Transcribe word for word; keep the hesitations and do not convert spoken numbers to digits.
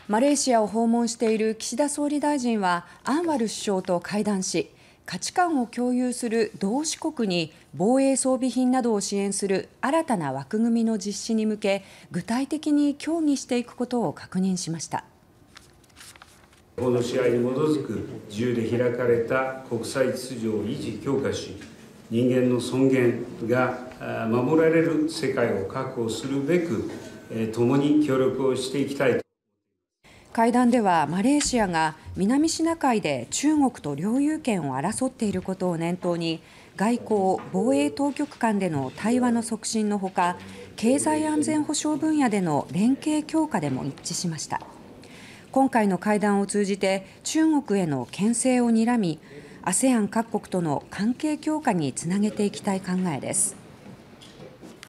マレーシアを訪問している岸田総理大臣はアンワル首相と会談し、価値観を共有する同志国に防衛装備品などを支援する新たな枠組みの実施に向け、具体的に協議していくことを確認しました。 法の支配に基づく自由で開かれた国際秩序を維持・強化し、人間の尊厳が守られる世界を確保するべく、共に協力をしていきたい。 会談ではマレーシアが南シナ海で中国と領有権を争っていることを念頭に、外交・防衛当局間での対話の促進のほか、経済安全保障分野での連携強化でも一致しました。今回の会談を通じて中国への牽制を睨み、アセアン 各国との関係強化につなげていきたい考えです。